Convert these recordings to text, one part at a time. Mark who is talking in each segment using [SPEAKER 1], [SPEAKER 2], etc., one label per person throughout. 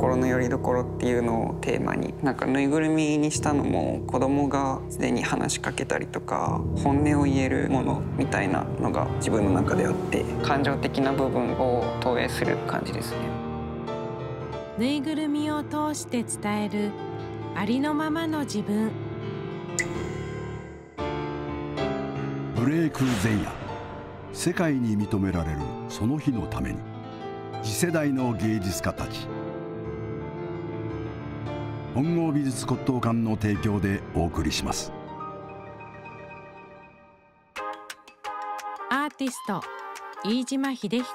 [SPEAKER 1] 心の拠り所っていうのをテーマに、なんかぬいぐるみにしたのも子供がすでに話しかけたりとか本音を言えるものみたいなのが自分の中であって、感情的な部分を投影する感じですね。
[SPEAKER 2] ぬいぐるみを通して伝えるありのままの自分。
[SPEAKER 3] ブレイク前夜、世界に認められるその日のために、次世代の芸術家たち。本郷美術骨董館の提供でお送りします。
[SPEAKER 2] アーティスト飯島秀彦。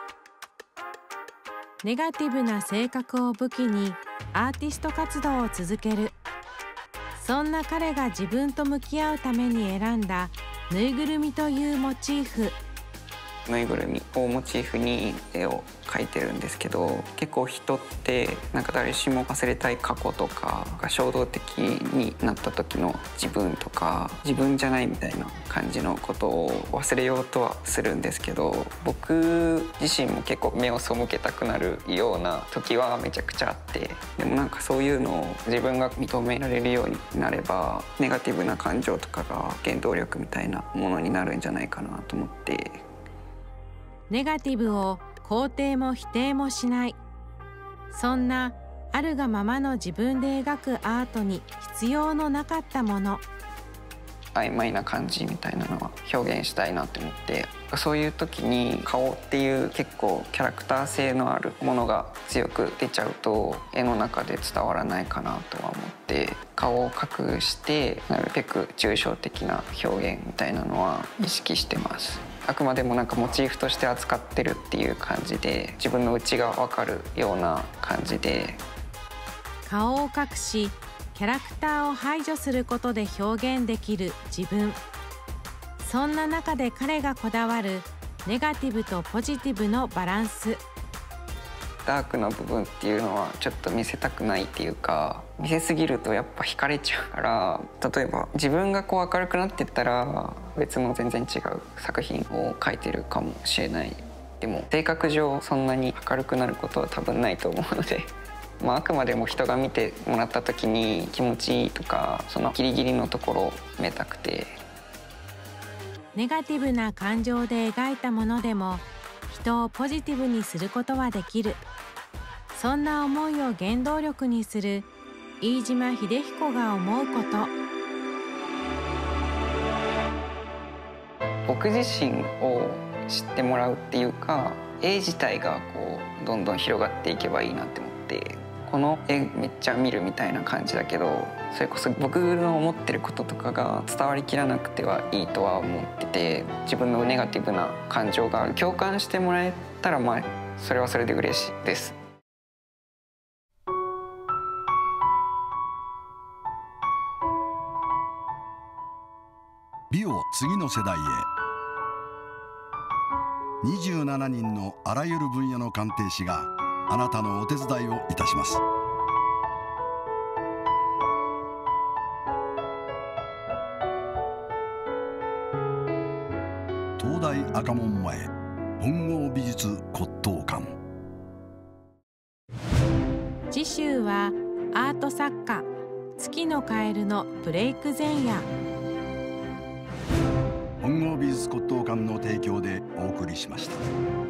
[SPEAKER 2] ネガティブな性格を武器にアーティスト活動を続ける。そんな彼が自分と向き合うために選んだぬいぐるみというモチーフ。
[SPEAKER 1] ぬいぐるみをモチーフに絵を描いてるんですけど、結構人ってなんか誰しも忘れたい過去とかが衝動的になった時の自分とか、自分じゃないみたいな感じのことを忘れようとはするんですけど、僕自身も結構目を背けたくなるような時はめちゃくちゃあって、でもなんかそういうのを自分が認められるようになれば、ネガティブな感情とかが原動力みたいなものになるんじゃないかなと思って。
[SPEAKER 2] ネガティブを肯定も否定もしない、そんなあるがままの自分で描くアートに必要のなかったもの。
[SPEAKER 1] 曖昧な感じみたいなのは表現したいなって思って、そういう時に顔っていう結構キャラクター性のあるものが強く出ちゃうと絵の中で伝わらないかなとは思って、顔を隠してなるべく抽象的な表現みたいなのは意識してます。あくまでもなんかモチーフとして扱ってるっていう感じで、自分の内が分かるような感じで。
[SPEAKER 2] 顔を隠しキャラクターを排除することで表現できる自分。そんな中で彼がこだわるネガティブとポジティブのバランス。
[SPEAKER 1] ダークな部分っていうのはちょっと見せたくないっていうか、見せすぎるとやっぱ惹かれちゃうから、例えば自分がこう明るくなってったら別の全然違う作品を描いてるかもしれない。でも性格上そんなに明るくなることは多分ないと思うのであくまでも人が見てもらった時に気持ちいいとか、そのギリギリのところを埋めたくて。
[SPEAKER 2] ネガティブな感情で描いたものでも人をポジティブにすることはできる。そんな思いを原動力にする飯島秀彦が思うこと。
[SPEAKER 1] 僕自身を知ってもらうっていうか、絵自体がこうどんどん広がっていけばいいなって思って、この絵めっちゃ見るみたいな感じだけど、それこそ僕の思ってることとかが伝わりきらなくてはいいとは思ってて、自分のネガティブな感情が共感してもらえたらそれはそれで嬉しいです。
[SPEAKER 3] 美を次の世代へ。27人のあらゆる分野の鑑定士があなたのお手伝いをいたします。東大赤門前本郷美術骨董館。
[SPEAKER 2] 次週はアート作家月野カエルのブレイク前夜。
[SPEAKER 3] 本郷美術骨董館の提供でお送りしました。